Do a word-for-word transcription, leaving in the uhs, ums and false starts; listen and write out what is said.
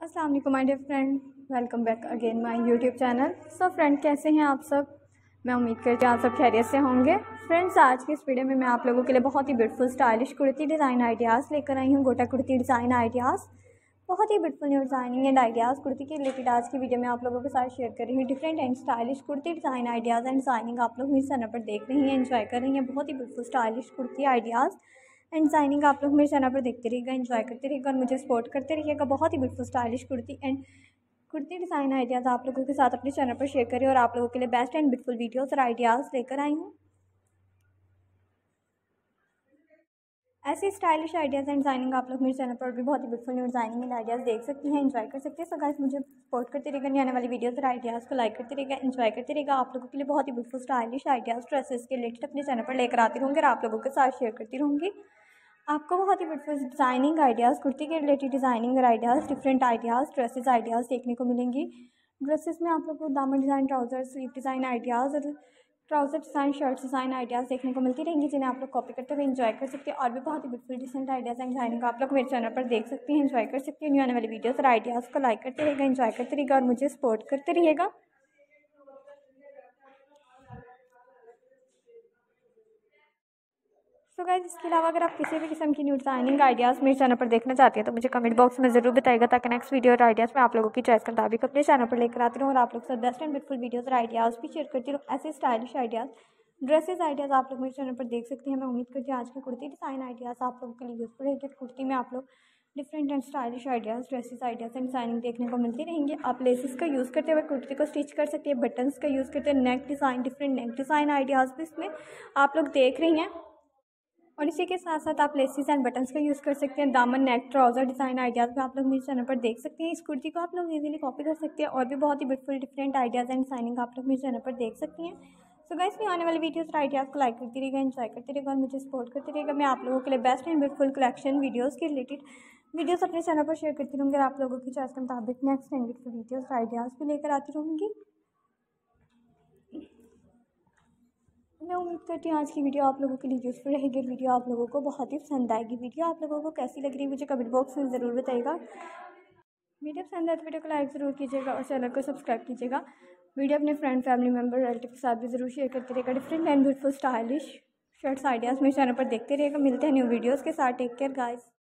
अस्सलाम वालेकुम my dear friend, welcome back again my YouTube channel. So friend, कैसे हैं आप सब? मैं उम्मीद करती हूँ आप सब खैरियत से होंगे। फ्रेंड्स, आज की इस वीडियो में मैं आप लोगों के लिए बहुत ही beautiful stylish kurti design ideas लेकर आई हूँ। गोटा कुर्ती डिज़ाइन आइडियाज़, बहुत ही beautiful new designing and ideas kurti के रिलेटेड आज की वीडियो में आप लोगों के साथ शेयर कर रही हूँ। Different and stylish kurti design ideas and designing आप लोग मेरे चैनल पर देख रही हैं, एंजॉय कर रही हैं। बहुत ही beautiful stylish kurti ideas and designing आप लोग मेरे चैनल पर देखते रहिएगा, एंजॉय करते रहिएगा और मुझे सपोर्ट करते रहिएगा। बहुत ही beautiful stylish kurti and kurti design ideas आप लोगों के साथ अपने चैनल पर शेयर करें और आप लोगों के लिए बेस्ट एंड ब्यूटीफुल वीडियोस और आइडियाज़ लेकर आई हूँ। ऐसी स्टाइलिश आइडियाज़ एंड डिज़ाइनिंग आप लोग मेरे चैनल पर भी बहुत ही beautiful new designing and ideas देख सकती हैं, एंजॉय कर सकते हैं। सो गाइस, मुझे सपोर्ट करते रहिएगा, नहीं आने वाली वीडियोस और आइडियाज़ को लाइक करते रहिएगा, एंजॉय करते रहिएगा। आप लोगों के लिए बहुत ही ब्यूटीफुल स्टाइलिश आइडियाज़ ड्रेसेस के रिलेटेड अपने चैनल पर लेकर आती रहूँगी और आप लोगों के साथ शेयर करती रहूँगी। आपको बहुत ही ब्यूटीफुल डिज़ाइनिंग आइडियाज़, कुर्ती के रिलेटेड डिज़ाइनिंग और ideas, different ideas, dresses ideas देखने को मिलेंगी। ड्रेसेस में आप लोग को दामन design, trouser, sleeve design ideas और trouser design, shirt design ideas देखने को मिलती रहेंगी, जिन्हें आप लोग कॉपी करते हुए एंजॉय कर सकते हैं। और भी बहुत ही beautiful decent ideas and designing आप लोग मेरे चैनल पर देख सकते हैं, एंजॉय कर सकते हैं। न्यू आने वाली वीडियोस और आइडियाज़ को लाइक करते रहिएगा, एंजॉय करते रहिएगा और मुझे सपोर्ट करते रहिएगा। सो गाइस, इसके अलावा अगर आप किसी भी किस्म की न्यू डिज़ाइनिंग आइडियाज़ मेरे चैनल पर देखना चाहते हैं तो मुझे कमेंट बॉक्स में ज़रूर बताइएगा, ताकि नेक्स्ट वीडियो और आइडियाज़ में आप लोगों की चॉइस के मुताबिक अपने चैनल पर लेकर आती रहूँ और आप लोग के साथ बेस्ट एंड ब्यूटीफुल वीडियोस और आइडियाज़ भी शेयर करती रहूँ। ऐसे स्टाइलिश आइडियाज़, ड्रेसेस आइडियाज़ आप लोग मेरे चैनल पर देख सकते हैं। मैं उम्मीद करती हूँ आज की कुर्ती डिज़ाइन आइडियाज़ आप लोगों के लिए यूज़फुल है। कुर्ती में आप लोग different and stylish ideas, dresses ideas and designing देखने को मिलती रहेंगे। आप लेसेस का यूज़ करते हुए कुर्ती को स्टिच कर सकते हैं, बटन्स का यूज़ करते हैं, neck design, different neck design ideas भी इसमें आप लोग देख रही हैं। और इसी के साथ साथ आप लेसिस एंड बटन्स का यूज़ कर सकते हैं। दामन, नेक, ट्राउज़र डिज़ाइन आइडियाज़ भी आप लोग मेरे चैनल पर देख सकते हैं। इस कुर्ती को आप लोग इजीली कॉपी कर सकते हैं और भी बहुत ही beautiful different ideas and designing आप लोग मेरे चैनल पर देख सकती हैं। सो गाइस, मैं आने वाली वीडियोस और आइडियाज़ को लाइक करती रहेगा, एंजॉय करते रहेगा और मुझे सपोर्ट करते रहेगा। मैं आप लोगों के लिए best and beautiful collection videos के रिलेटेड वीडियोज़ अपने चैनल पर शेयर करती रहूँगी और आप लोगों की चॉइस के मुताबिक नेक्स्ट एंड ब्यूटीफुल वीडियोज़ और आइडियाज़ भी लेकर आती रहूँगी। मैं उम्मीद करती हूँ आज की वीडियो आप लोगों के लिए यूज़फुल रहेगी। वीडियो आप लोगों को बहुत ही पसंद आएगी। वीडियो आप लोगों को कैसी लग रही है मुझे कमेंट बॉक्स में ज़रूर बताइएगा। वीडियो पसंद आए तो वीडियो को लाइक ज़रूर कीजिएगा और चैनल को सब्सक्राइब कीजिएगा। वीडियो अपने फ्रेंड, फैमिली मेम्बर, रिलेटिव के साथ भी ज़रूर शेयर करते रहेगा। Different and beautiful stylish shirts ideas मेरे चैनल पर देखते रहेगा। मिलते हैं न्यू वीडियोज़ के साथ। Take care guys.